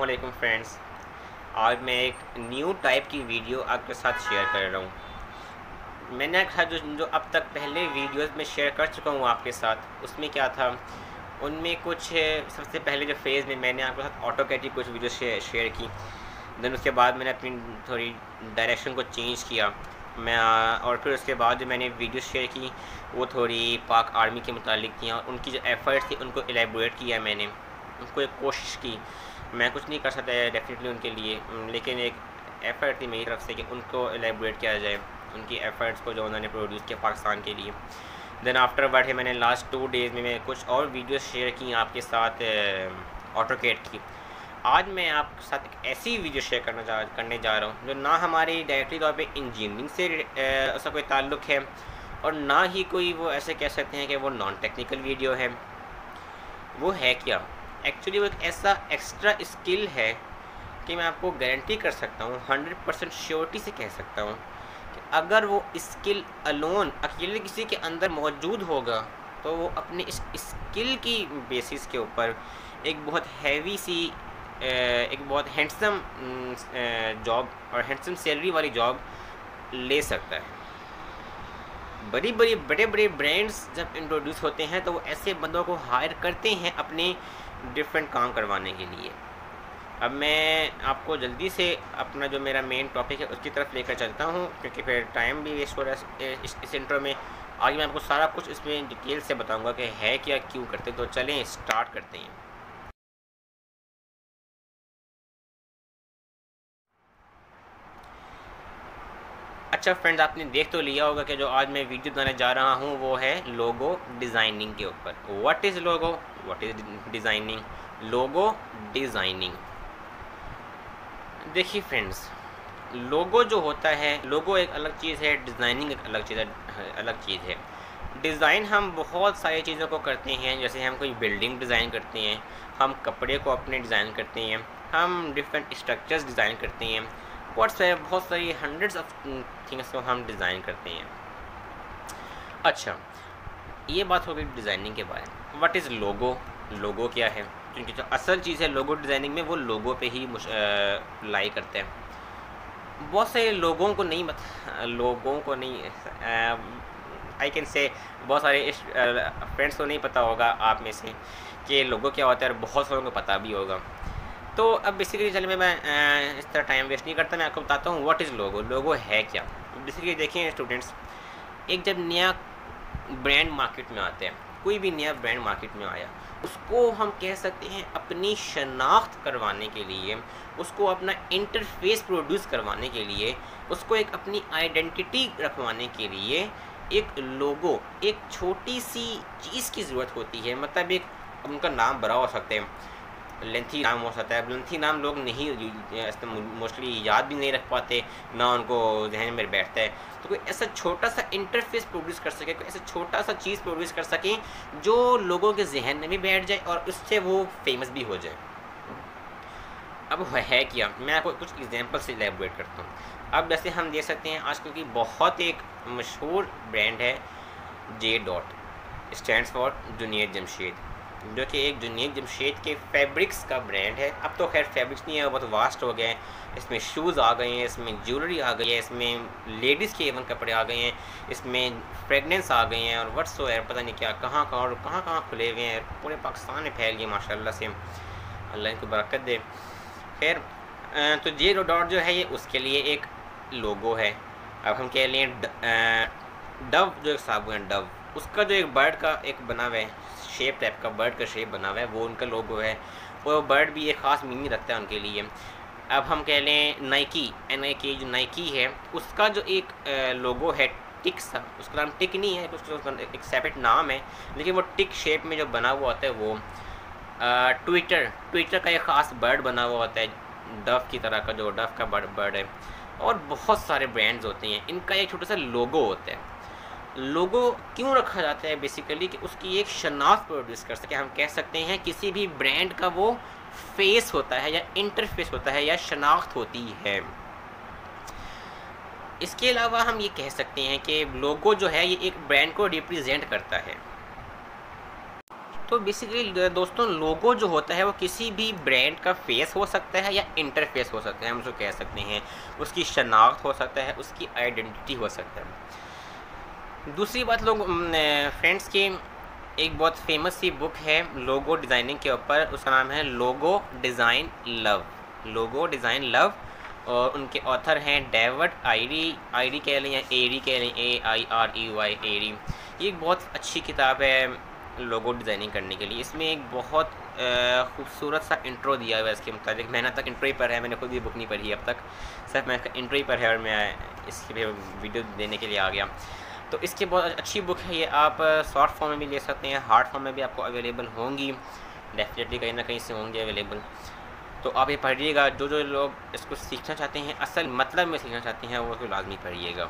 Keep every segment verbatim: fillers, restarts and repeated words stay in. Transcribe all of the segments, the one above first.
अस्सलामुअलैकुम फ्रेंड्स। आज मैं एक न्यू टाइप की वीडियो आपके साथ शेयर कर रहा हूँ। मैंने कहा जो जो अब तक पहले वीडियोस में शेयर कर चुका हूँ आपके साथ, उसमें क्या था, उनमें कुछ सबसे पहले जो फेज़ में मैंने आपके साथ ऑटोकैड की कुछ वीडियो शेयर शेयर की। देन उसके बाद मैंने अपनी थोड़ी डायरेक्शन को चेंज किया मैं और फिर उसके बाद जो मैंने वीडियो शेयर की वो थोड़ी पाक आर्मी के मुतालिक थी और उनकी जो एफ़र्ट्स थी उनको एलेबोरेट किया मैंने, उनको एक कोशिश की। मैं कुछ नहीं कर सकता डेफिनेटली उनके लिए, लेकिन एक एफ़र्ट थी मेरी तरफ से कि उनको एलेबोरेट किया जाए, उनकी एफ़र्ट्स को जो उन्होंने प्रोड्यूस किया पाकिस्तान के लिए। देन आफ्टर वर्ड है मैंने लास्ट टू डेज़ में मैं कुछ और वीडियो शेयर की आपके साथ ऑटोकैड की। आज मैं आपके साथ एक ऐसी वीडियो शेयर करना जा करने जा रहा हूँ जो ना हमारी डायरेक्टली तौर पे इंजीनियरिंग से उसका कोई ताल्लुक़ है और ना ही कोई वो ऐसे कह सकते हैं कि वो नॉन टेक्निकल वीडियो है। वो है क्या, एक्चुअली वो एक ऐसा एक्स्ट्रा स्किल है कि मैं आपको गारंटी कर सकता हूँ, हंड्रेड परसेंट श्योरिटी से कह सकता हूँ कि अगर वो स्किल अलोन अकेले किसी के अंदर मौजूद होगा तो वो अपने इस स्किल की बेसिस के ऊपर एक बहुत हैवी सी एक बहुत हैंडसम जॉब और हैंडसम सैलरी वाली जॉब ले सकता है। बड़ी बड़ी बड़े बड़े ब्रांड्स जब इंट्रोड्यूस होते हैं तो वो ऐसे बंदों को हायर करते हैं अपने डिफरेंट काम करवाने के लिए। अब मैं आपको जल्दी से अपना जो मेरा मेन टॉपिक है उसकी तरफ लेकर चलता हूँ, क्योंकि फिर टाइम भी वेस्ट हो रहा है इस, इस इंट्रो में। आगे मैं आपको सारा कुछ इसमें डिटेल से बताऊँगा कि है क्या, क्यों करते। तो चलें स्टार्ट करते हैं। अच्छा फ्रेंड्स, आपने देख तो लिया होगा कि जो आज मैं वीडियो बनाने जा रहा हूँ वो है लोगो डिज़ाइनिंग के ऊपर। What is logo, what is designing, logo designing. देखिए फ्रेंड्स, लोगो जो होता है, लोगो एक अलग चीज़ है, डिज़ाइनिंग एक अलग चीज़ है अलग चीज़ है। डिज़ाइन हम बहुत सारी चीज़ों को करते हैं, जैसे हम कोई बिल्डिंग डिज़ाइन करते हैं, हम कपड़े को अपने डिज़ाइन करते हैं, हम डिफरेंट स्ट्रक्चर्स डिज़ाइन करते हैं, बहुत सारे बहुत सारी हंड्रेड्स ऑफ थिंग्स को हम डिज़ाइन करते हैं। अच्छा, ये बात हो गई डिज़ाइनिंग के बारे में। व्हाट इज़ लोगो, लोगो क्या है, क्योंकि जो असल चीज़ है लोगो डिज़ाइनिंग में वो लोगो पे ही लाई करते हैं। बहुत सारे लोगों को नहीं बता लोगों को नहीं आई कैन से बहुत सारे फ्रेंड्स को नहीं पता होगा आप में से कि लोगो क्या होता है, और बहुत सारों को पता भी होगा। तो अब बेसिकली चलिए मैं मैं इस तरह टाइम वेस्ट नहीं करता, मैं आपको बताता हूँ व्हाट इज़ लोगो, लोगो है क्या। बेसिकली देखिए स्टूडेंट्स, एक जब नया ब्रांड मार्केट में आते हैं, कोई भी नया ब्रांड मार्केट में आया, उसको हम कह सकते हैं अपनी शनाख्त करवाने के लिए, उसको अपना इंटरफेस प्रोड्यूस करवाने के लिए, उसको एक अपनी आइडेंटिटी रखवाने के लिए एक लोगो, एक छोटी सी चीज़ की ज़रूरत होती है। मतलब एक उनका नाम बड़ा हो सकते हैं, लेंथी नाम हो सकता है, लेंथी नाम लोग नहीं मोस्टली याद भी नहीं रख पाते, ना उनको जहन में बैठता है। तो कोई ऐसा छोटा सा इंटरफेस प्रोड्यूस कर सके, कोई ऐसा छोटा सा चीज़ प्रोड्यूस कर सके जो लोगों के जहन में भी बैठ जाए और उससे वो फेमस भी हो जाए। अब है क्या, मैं आपको कुछ एग्जांपल से एलैबोरेट करता हूँ। अब जैसे हम देख सकते हैं आजकल की बहुत एक मशहूर ब्रांड है J dot, stands for Junaid Jamshed, जो कि एक जुनैद जमशेद के फैब्रिक्स का ब्रांड है। अब तो खैर फैब्रिक्स नहीं है, बहुत वास्ट हो गए हैं। इसमें शूज़ आ गए हैं, इसमें ज्वेलरी आ गई है, इसमें लेडीज़ के एवन कपड़े आ गए हैं, इसमें फ्रेगनेंस आ गए हैं, और व्हाट्स सो पता नहीं क्या कहाँ कहाँ और कहाँ कहाँ खुले हुए हैं, पूरे पाकिस्तान में फैल गए माशाल्लाह से, अल्लाह इनको बरकत दे। खैर, तो जे डॉट जो है ये उसके लिए एक लोगो है। अब हम कह लें डव, जो एक साबुन है डव, उसका जो एक बर्ड का एक बना हुआ है शेप टाइप का, बर्ड का शेप बना हुआ है, वो उनका लोगो है। वो बर्ड भी एक ख़ास मीनिंग रखता है उनके लिए। अब हम कह लें नाइकी, एन आई के जो नाइकी है, उसका जो एक लोगो है टिक सा, उसका नाम टिक नहीं है, उसका एक सेपरेट नाम है, लेकिन वो टिक शेप में जो बना हुआ होता है वो ट्विटर ट्विटर का एक ख़ास बर्ड बना हुआ होता है, डव की तरह का, जो डव का बर्ड बर्ड है। और बहुत सारे ब्रांड्स होते हैं, इनका एक छोटा सा लोगो होता है। लोगो क्यों रखा जाता है, बेसिकली कि उसकी एक शनाख्त प्रोड्यूस कर सके। हम कह सकते हैं किसी भी ब्रांड का वो फेस होता है या इंटरफेस होता है या शनाख्त होती है। इसके अलावा हम ये कह सकते हैं कि लोगो जो है ये एक ब्रांड को रिप्रेजेंट करता है। तो बेसिकली दोस्तों लोगो जो होता है वो किसी भी ब्रांड का फेस हो सकता है या इंटरफेस हो सकता है, हम उसको कह सकते हैं, उसकी शनाख्त हो सकता है, उसकी आइडेंटिटी हो सकता है। दूसरी बात, लोग फ्रेंड्स की एक बहुत फेमस सी बुक है लोगो डिज़ाइनिंग के ऊपर, उसका नाम है logo design love, logo design love, और उनके ऑथर हैं डेविड आयरी, आयरी कह लें या एरी कह लें, ए आई आर ई वाई, एरी। ये एक बहुत अच्छी किताब है लोगो डिज़ाइनिंग करने के लिए। इसमें एक बहुत खूबसूरत सा इंट्रो दिया हुआ है इसके मुताबिक। मैंने तक इंट्रो ही पर है, मैंने खुद भी बुक नहीं पढ़ी अब तक, सिर्फ मैं इंट्रो ही पर है और मैं इसके वीडियो देने के लिए आ गया। तो इसकी बहुत अच्छी बुक है ये, आप शॉर्ट फॉर्म में भी ले सकते हैं, हार्ड फॉर्म में भी आपको अवेलेबल होंगी, डेफिनेटली कहीं ना कहीं से होंगी अवेलेबल। तो आप ये पढ़िएगा, जो जो लोग इसको सीखना चाहते हैं, असल मतलब में सीखना चाहते हैं, वो तो लाजमी पढ़िएगा।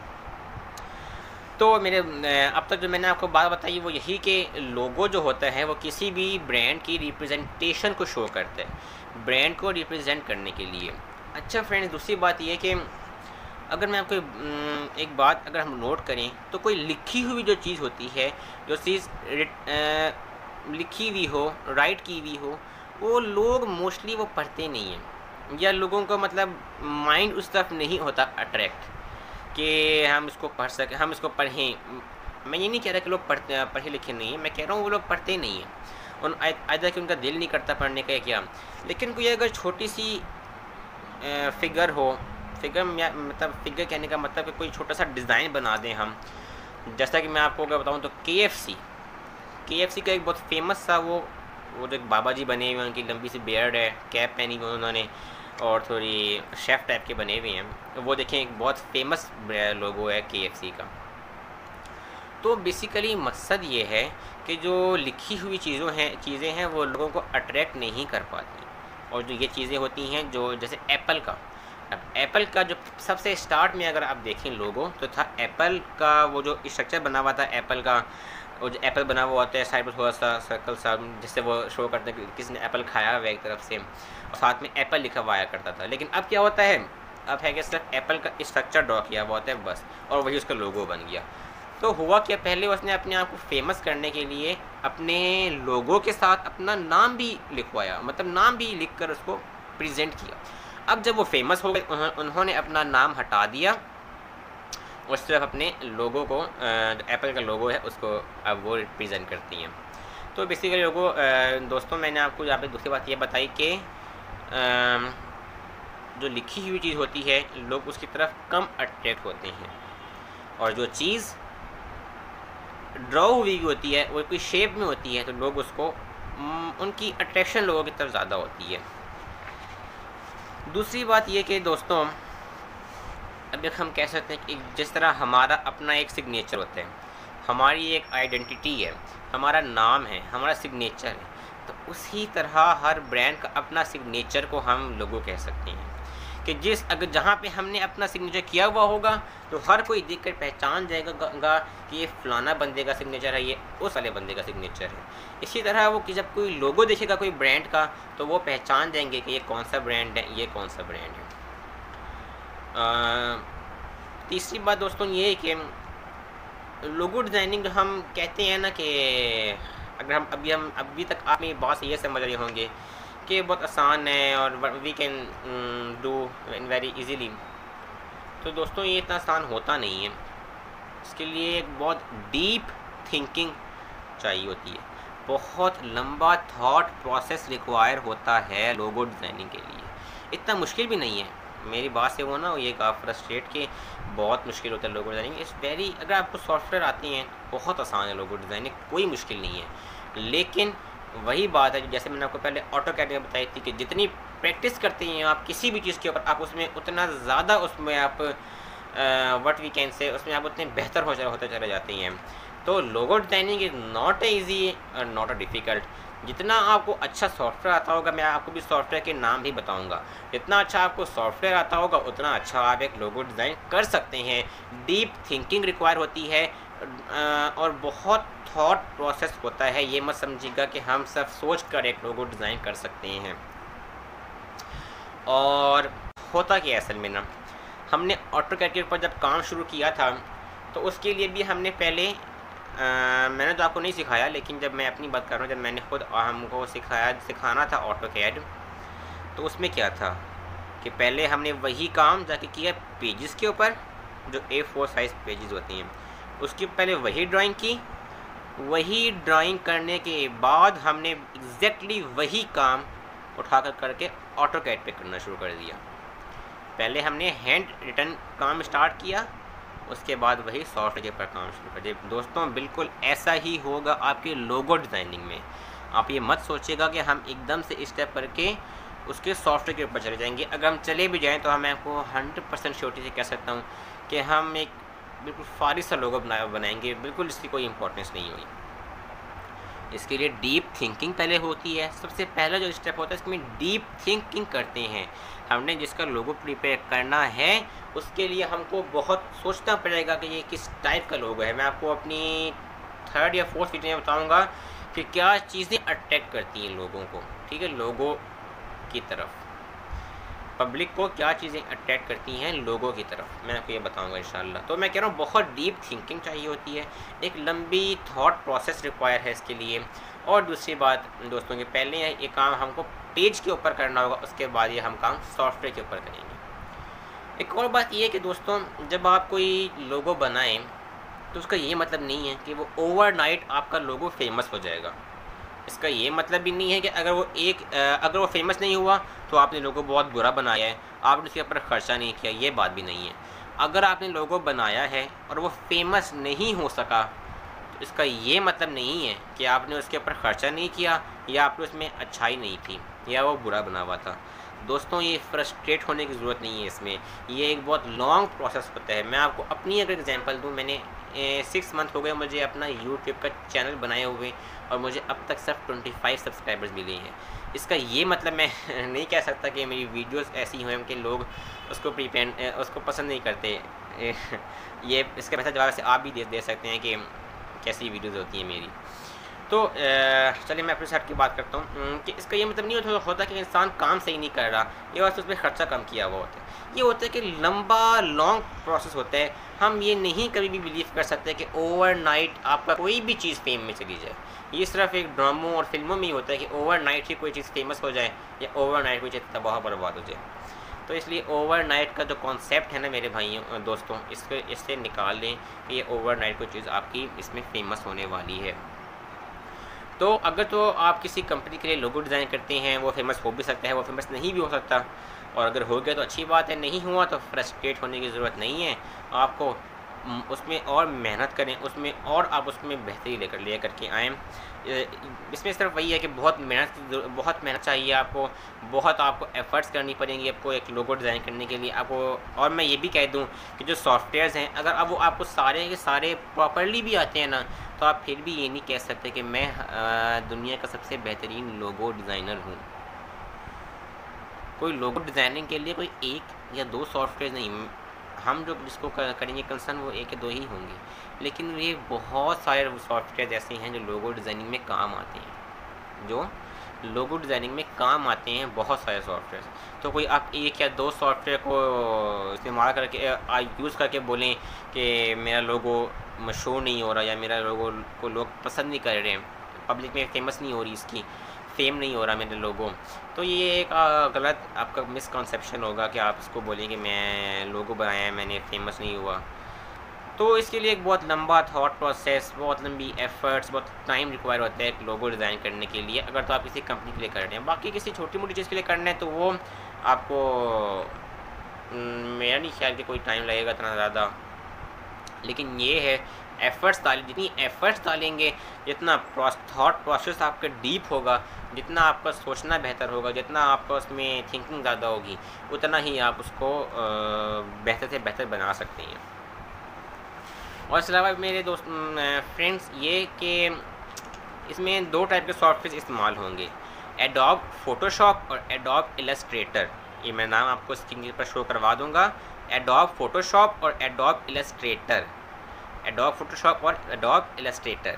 तो मेरे अब तक जो मैंने आपको बात बताई वो यही कि लोगो जो होता है वो किसी भी ब्रांड की रिप्रेजेंटेशन को शो करता है, ब्रांड को रिप्रेजेंट करने के लिए। अच्छा फ्रेंड्स, दूसरी बात ये कि अगर मैं आपको एक बात अगर हम नोट करें तो कोई लिखी हुई जो चीज़ होती है, जो चीज़ लिखी हुई हो, राइट की हुई हो, वो लोग मोस्टली वो पढ़ते नहीं हैं, या लोगों का मतलब माइंड उस तरफ नहीं होता अट्रैक्ट कि हम इसको पढ़ सकें, हम इसको पढ़ें। मैं ये नहीं कह रहा कि लोग पढ़ते पढ़े लिखे नहीं हैं, मैं कह रहा हूँ वो लोग पढ़ते नहीं हैं, उन आयदा कि उनका दिल नहीं करता पढ़ने का क्या। लेकिन कोई अगर छोटी सी फिगर हो, फिगर मतलब फिगर कहने का मतलब कि कोई छोटा सा डिज़ाइन बना दें हम, जैसा कि मैं आपको अगर बताऊँ तो के एफ सी के एफ सी का एक बहुत फेमस सा वो वो जो बाबा जी बने हुए हैं, उनकी लंबी सी बियर्ड है, कैप पहनी हुई उन्होंने, और थोड़ी शेफ़ टाइप के बने हुए हैं, वो देखें एक बहुत फेमस लोगो है के एफ सी का। तो बेसिकली मकसद ये है कि जो लिखी हुई चीज़ों हैं चीज़ें हैं वो लोगों को अट्रैक्ट नहीं कर पाती, और जो ये चीज़ें होती हैं जो जैसे एप्पल का, अब एप्पल का जो सबसे स्टार्ट में अगर आप देखें लोगो तो था एप्पल का वो जो स्ट्रक्चर बना हुआ था एप्पल का, वो जो एप्पल बना हुआ होता है साइड पर थोड़ा सा सर्कल सा, जिससे वो शो करते हैं कि किसने एप्पल खाया हुआ एक तरफ से, और साथ में एप्पल लिखा हुआ आया करता था। लेकिन अब क्या होता है, अब है कि सिर्फ एप्पल का स्ट्रक्चर ड्रॉ किया हुआ होता है बस, और वही उसका लोगो बन गया। तो हुआ क्या, पहले उसने अपने आप को फेमस करने के लिए अपने लोगो के साथ अपना नाम भी लिखवाया, मतलब नाम भी लिख कर उसको प्रेजेंट किया। अब जब वो फेमस हो गए, उन्होंने अपना नाम हटा दिया और सिर्फ अपने लोगो को, एप्पल का लोगो है उसको अब वो रिप्रेजेंट करती हैं। तो बेसिकली लोगो दोस्तों, मैंने आपको यहाँ पे दूसरी बात ये बताई कि जो लिखी हुई चीज़ होती है लोग उसकी तरफ कम अट्रैक्ट होते हैं, और जो चीज़ ड्रॉ हुई होती है वो कोई शेप में होती है तो लोग उसको, उनकी अट्रैक्शन लोगों की तरफ ज़्यादा होती है। दूसरी बात ये कि दोस्तों, अब एक हम कह सकते हैं कि जिस तरह हमारा अपना एक सिग्नेचर होता है, हमारी एक आइडेंटिटी है, हमारा नाम है, हमारा सिग्नेचर है, तो उसी तरह हर ब्रांड का अपना सिग्नेचर को हम लोगो कह सकते हैं कि जिस अगर जहाँ पे हमने अपना सिग्नेचर किया हुआ होगा तो हर कोई देखकर पहचान जाएगा कि ये फलाना बंदे का सिग्नेचर है, ये उस वाले बंदे का सिग्नेचर है। इसी तरह वो कि जब कोई लोगो देखेगा कोई ब्रांड का तो वो पहचान देंगे कि ये कौन सा ब्रांड है, ये कौन सा ब्रांड है। आ, तीसरी बात दोस्तों ये है कि लोगो डिज़ाइनिंग जो हम कहते हैं ना कि अगर हम अभी हम अभी तक आप मेरी बात से ये समझ रहे होंगे कि बहुत आसान है और we can do in very easily, तो दोस्तों ये इतना आसान होता नहीं है। इसके लिए एक बहुत डीप थिंकिंग चाहिए होती है, बहुत लंबा थॉट प्रोसेस रिक्वायर होता है लोगो डिज़ाइनिंग के लिए। इतना मुश्किल भी नहीं है, मेरी बात से वो ना ये कहा फ्रस्ट्रेट के बहुत मुश्किल होता है लोगो डिज़ाइनिंग। इस वेरी अगर आपको सॉफ्टवेयर आते हैं बहुत आसान है लोगो डिज़ाइनिंग, कोई मुश्किल नहीं है। लेकिन वही बात है जैसे मैंने आपको पहले ऑटो कैड में बताई थी कि जितनी प्रैक्टिस करते हैं आप किसी भी चीज़ के ऊपर, आप उसमें उतना ज़्यादा उसमें आप व्हाट वी कैन से उसमें आप उतने बेहतर हो होते चले जाते हैं। तो logo designing is not a easy और नॉट अ डिफ़िकल्ट। जितना आपको अच्छा सॉफ्टवेयर आता होगा, मैं आपको भी सॉफ्टवेयर के नाम भी बताऊंगा, जितना अच्छा आपको सॉफ्टवेयर आता होगा उतना अच्छा आप एक लोगो डिज़ाइन कर सकते हैं। डीप थिंकिंग रिक्वायर होती है और बहुत थॉट प्रोसेस होता है। ये मत समझिएगा कि हम सब सोच कर एक लोगो डिज़ाइन कर सकते हैं। और होता क्या असल में ना, हमने ऑटोकैड के ऊपर जब काम शुरू किया था तो उसके लिए भी हमने पहले आ, मैंने तो आपको नहीं सिखाया, लेकिन जब मैं अपनी बात कर रहा हूँ, जब मैंने खुद हमको सिखाया सिखाना था ऑटोकैड, तो उसमें क्या था कि पहले हमने वही काम जाके किया पेजेस के ऊपर, जो ए फोर साइज़ पेजेस होती हैं, उसकी पहले वही ड्राइंग की। वही ड्राइंग करने के बाद हमने एग्जैक्टली वही काम उठा कर करके ऑटोकैड पे करना शुरू कर दिया। पहले हमने हैंड रिटन काम स्टार्ट किया, उसके बाद वही सॉफ्टवेयर पर काम शुरू कर दिया। दोस्तों बिल्कुल ऐसा ही होगा आपके लोगो डिज़ाइनिंग में। आप ये मत सोचिएगा कि हम एकदम से स्टेप करके उसके सॉफ्टवेयर के ऊपर चले जाएंगे। अगर हम चले भी जाएं तो हम आपको हंड्रेड परसेंट श्योरिटी से कह सकता हूँ कि हम एक बिल्कुल फारिश सा लोगो बना बनाएंगे, बिल्कुल इसकी कोई इंपॉर्टेंस नहीं हुई। इसके लिए डीप थिंकिंग पहले होती है। सबसे पहला जो स्टेप होता है इसमें डीप थिंकिंग करते हैं। हमने जिसका लोगो प्रिपेयर करना है उसके लिए हमको बहुत सोचना पड़ेगा कि ये किस टाइप का लोगो है। मैं आपको अपनी थर्ड या फोर्थ वीडियो में बताऊंगा कि क्या चीज़ें अट्रैक्ट करती हैं लोगों को, ठीक है, लोगो की तरफ, पब्लिक को क्या चीज़ें अट्रैक्ट करती हैं लोगों की तरफ, मैं आपको ये बताऊंगा इंशाल्लाह। तो मैं कह रहा हूँ बहुत डीप थिंकिंग चाहिए होती है, एक लंबी थॉट प्रोसेस रिक्वायर है इसके लिए। और दूसरी बात दोस्तों कि पहले ये काम हमको पेज के ऊपर करना होगा, उसके बाद ये हम काम सॉफ्टवेयर के ऊपर करेंगे। एक और बात ये है कि दोस्तों जब आप कोई लोगो बनाएं तो उसका ये मतलब नहीं है कि वो ओवरनाइट आपका लोगो फेमस हो जाएगा। इसका ये मतलब भी नहीं है कि अगर वो एक अगर वो फेमस नहीं हुआ तो आपने लोगो बहुत बुरा बनाया है, आपने उसके ऊपर ख़र्चा नहीं किया, ये बात भी नहीं है। अगर आपने लोगो बनाया है और वो फेमस नहीं हो सका तो इसका ये मतलब नहीं है कि आपने उसके ऊपर ख़र्चा नहीं किया या आपने उसमें अच्छाई नहीं थी या वो बुरा बना हुआ था। दोस्तों ये फ्रस्ट्रेट होने की ज़रूरत नहीं है इसमें, ये एक बहुत लॉन्ग प्रोसेस होता है। मैं आपको अपनी अगर एग्जांपल दूं, मैंने सिक्स मंथ हो गए मुझे अपना यूट्यूब का चैनल बनाए हुए और मुझे अब तक सिर्फ ट्वेंटी फाइव सब्सक्राइबर्स मिले हैं। इसका ये मतलब मैं नहीं कह सकता कि मेरी वीडियोस ऐसी हुई कि लोग उसको प्रीपेंड उसको पसंद नहीं करते। ये इसका बेहतर जवाब से आप भी दे, दे सकते हैं कि कैसी वीडियोस होती हैं मेरी। तो चलिए मैं अपने साथ की बात करता हूँ कि इसका ये मतलब नहीं होता होता कि इंसान काम सही नहीं कर रहा ये वास्तव उसमें खर्चा कम किया हुआ होता है। ये होता है कि लंबा लॉन्ग प्रोसेस होता है। हम ये नहीं कभी भी बिलीव कर सकते कि ओवरनाइट आपका कोई भी चीज़ फेम में चली जाए। ये सिर्फ एक ड्रामों और फिल्मों में ही होता है कि ओवरनाइट ही कोई चीज़ फेमस हो जाए या ओवरनाइट कोई चीज़ तबाह बर्बाद हो जाए। तो इसलिए ओवरनाइट का जो कॉन्सेप्ट है ना मेरे भाइयों दोस्तों, इसको इससे निकाल लें कि ये ओवरनाइट कोई चीज़ आपकी इसमें फेमस होने वाली है। तो अगर तो आप किसी कंपनी के लिए लोगो डिज़ाइन करते हैं वो फेमस हो भी सकता है, वो फेमस नहीं भी हो सकता, और अगर हो गया तो अच्छी बात है, नहीं हुआ तो फ्रस्ट्रेट होने की ज़रूरत नहीं है। आपको उसमें और मेहनत करें, उसमें और आप उसमें बेहतरी लेकर ले करके आएँ। इसमें सिर्फ वही है कि बहुत मेहनत बहुत मेहनत चाहिए आपको, बहुत आपको एफ़र्ट्स करनी पड़ेंगी आपको एक लोगो डिज़ाइन करने के लिए आपको। और मैं ये भी कह दूं कि जो सॉफ्टवेयर्स हैं अगर अब वो आपको सारे के सारे प्रॉपरली भी आते हैं ना, तो आप फिर भी ये नहीं कह सकते कि मैं दुनिया का सबसे बेहतरीन लोगो डिज़ाइनर हूँ। कोई लोगो डिज़ाइनिंग के लिए कोई एक या दो सॉफ्टवेयर नहीं, हम जो जिसको करेंगे कंसर्न वो एक या दो ही होंगे, लेकिन ये बहुत सारे सॉफ्टवेयर ऐसे हैं जो लोगो डिज़ाइनिंग में काम आते हैं, जो लोगो डिज़ाइनिंग में काम आते हैं बहुत सारे सॉफ्टवेयर। तो कोई आप एक या दो सॉफ्टवेयर को इस्तेमाल करके यूज़ करके बोलें कि मेरा लोगो मशहूर नहीं हो रहा या मेरा लोगो को लोग पसंद नहीं कर रहे हैं, पब्लिक में फेमस नहीं हो रही, इसकी फेम नहीं हो रहा मेरे लोगों, तो ये एक गलत आपका मिसकॉन्सेप्शन होगा कि आप इसको बोलें कि मैं लोगो बनाया है मैंने फेमस नहीं हुआ। तो इसके लिए एक बहुत लंबा थॉट प्रोसेस, बहुत लंबी एफर्ट्स, बहुत टाइम रिक्वायर होता है एक लोगो डिज़ाइन करने के लिए, अगर तो आप किसी कंपनी के लिए कर रहे हैं। बाकी किसी छोटी मोटी चीज़ के लिए करना है तो वो आपको मेरा नहीं ख्याल कि कोई टाइम लगेगा इतना ज़्यादा, लेकिन ये है एफ़र्ट्स डालें, जितनी एफ़र्ट्स डालेंगे, जितना थॉट प्रोसेस आपका डीप होगा, जितना आपका सोचना बेहतर होगा, जितना आपका उसमें थिंकिंग ज़्यादा होगी, उतना ही आप उसको बेहतर से बेहतर बना सकते हैं। और इसके अलावा मेरे दोस्त फ्रेंड्स ये कि इसमें दो टाइप के सॉफ्टवेयर इस्तेमाल होंगे, एडोब फोटोशॉप और एडोब इलस्ट्रेटर। ये मैं नाम आपको स्क्रीन पर शो करवा दूँगा, एडोब फोटोशॉप और एडोब इलस्ट्रेटर, एडोब फोटोशॉप और एडोब इलस्ट्रेटर।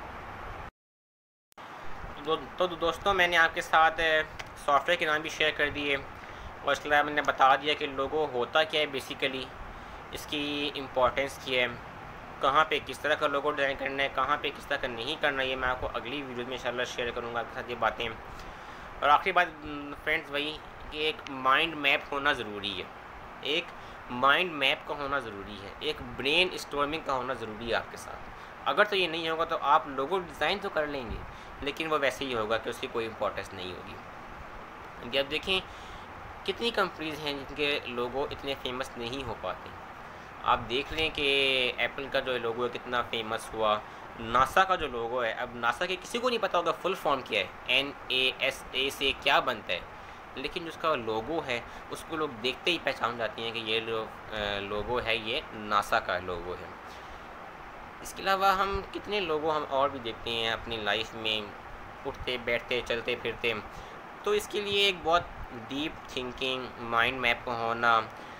तो, तो दोस्तों मैंने आपके साथ सॉफ्टवेयर के नाम भी शेयर कर दिए और इसके अलावा मैंने बता दिया कि लोगो होता क्या है बेसिकली, इसकी इम्पोर्टेंस क्या है, कहाँ पे किस तरह का लोगो डिज़ाइन करना है, कहाँ पे किस तरह का नहीं करना है, ये मैं आपको अगली वीडियो में इंशाल्लाह शेयर करूँगा आपके साथ ये बातें। और आखिरी बात फ्रेंड्स वही कि एक माइंड मैप होना ज़रूरी है, एक माइंड मैप का होना ज़रूरी है, एक ब्रेन स्टॉर्मिंग का होना ज़रूरी है आपके साथ। अगर तो ये नहीं होगा तो आप लोगो डिज़ाइन तो कर लेंगे लेकिन वो वैसे ही होगा कि उसकी कोई इंपॉर्टेंस नहीं होगी। अब देखें कितनी कंपनीज़ हैं जिनके लोगो इतने फेमस नहीं हो पाते। आप देख लें कि एप्पल का जो लोगो है कितना फेमस हुआ, नासा का जो लोगो है, अब नासा के किसी को नहीं पता होगा फुल फॉर्म क्या है, एन ए एस ए से क्या बनता है, लेकिन जो उसका लोगो है उसको लोग देखते ही पहचान जाते हैं कि ये लो, लोगो है, ये नासा का लोगो है। इसके अलावा हम कितने लोगों हम और भी देखते हैं अपनी लाइफ में, उठते बैठते चलते फिरते। तो इसके लिए एक बहुत डीप थिंकिंग, माइंड मैप का होना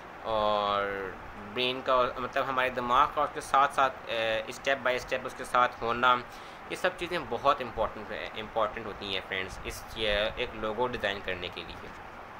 और ब्रेन का, मतलब हमारे दिमाग का उसके साथ साथ स्टेप बाय स्टेप उसके साथ होना, ये सब चीज़ें बहुत इम्पोर्टेंट है इम्पॉर्टेंट होती हैं फ्रेंड्स इस एक लोगो डिज़ाइन करने के लिए।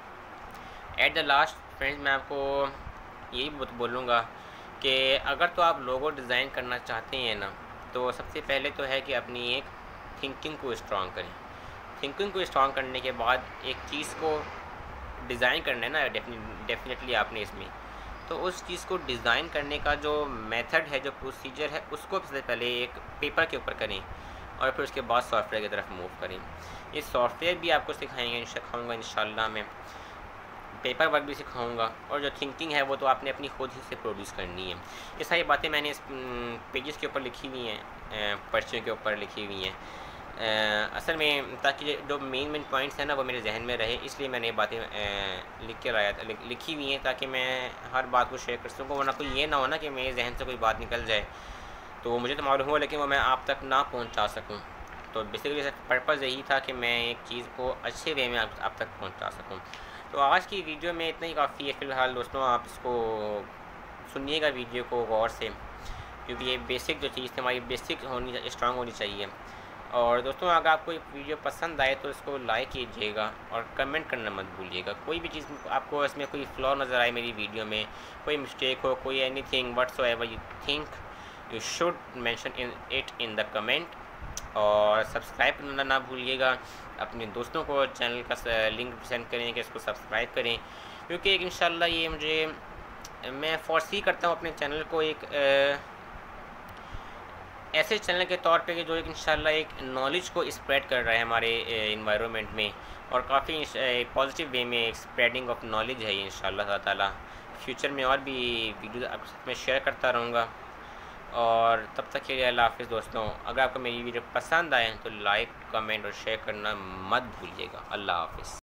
एट द लास्ट फ्रेंड्स मैं आपको यही बोलूँगा कि अगर तो आप लोगो डिज़ाइन करना चाहते हैं ना, तो सबसे पहले तो है कि अपनी एक थिंकिंग को स्ट्रॉन्ग करें। थिंकिंग को स्ट्रॉन्ग करने के बाद एक चीज़ को डिज़ाइन करना है ना डेफिनेटली आपने इसमें, तो उस चीज़ को डिज़ाइन करने का जो मेथड है, जो प्रोसीजर है, उसको सबसे पहले एक पेपर के ऊपर करें और फिर उसके बाद सॉफ्टवेयर की तरफ मूव करें। ये सॉफ्टवेयर भी आपको सिखाएंगे सिखाऊंगा इंशाल्लाह, मैं पेपर वर्क भी सिखाऊंगा और जो थिंकिंग है वो तो आपने अपनी खुद ही से प्रोड्यूस करनी है। ये सारी बातें मैंने इस पेजेस के ऊपर लिखी हुई हैं, पर्चियों के ऊपर लिखी हुई हैं असल में, ताकि जो मेन मेन पॉइंट्स हैं ना वो मेरे जहन में रहे, इसलिए मैंने ये बातें लिख के लाया था, लिखी हुई हैं ताकि मैं हर बात को शेयर कर सकूँ। वरना कोई ये ना हो ना कि मेरे जहन से कोई बात निकल जाए तो मुझे तो मालूम हो लेकिन वो मैं आप तक ना पहुंचा सकूं। तो बेसिकली पर्पज़ यही था कि मैं एक चीज़ को अच्छे वे में आप, आप तक पहुंचा सकूं। तो आज की वीडियो में इतना ही काफ़ी है फ़िलहाल दोस्तों, आप इसको सुनिएगा वीडियो को गौर से, क्योंकि ये बेसिक जो चीज़ थी हमारी बेसिक होनी स्ट्रांग होनी चाहिए। और दोस्तों अगर आपको ये वीडियो पसंद आए तो इसको लाइक कीजिएगा और कमेंट करना मत भूलिएगा। कोई भी चीज़ आपको इसमें कोई फ्लॉ नज़र आए मेरी वीडियो में, कोई मिस्टेक हो, कोई anything whatsoever you think, you should mention in it in the comment. और सब्सक्राइब करना ना भूलिएगा, अपने दोस्तों को चैनल का लिंक सेंड करें कि इसको सब्सक्राइब करें, क्योंकि एक इंशाल्लाह ये मुझे मैं फोर्सी करता हूँ अपने चैनल को एक आ, ऐसे चैनल के तौर पे कि जो एक इंशाल्लाह एक नॉलेज को स्प्रेड कर रहा है हमारे इन्वायरमेंट में, और काफ़ी पॉजिटिव वे में स्प्रेडिंग ऑफ नॉलेज है ये इंशाल्लाह ताला। फ्यूचर में और भी वीडियो आपके साथ में शेयर करता रहूँगा। और तब तक के लिए अल्लाह हाफ़िज़ दोस्तों। अगर आपको मेरी वीडियो पसंद आए तो लाइक, कमेंट और शेयर करना मत भूलिएगा। अल्लाह हाफ़िज़।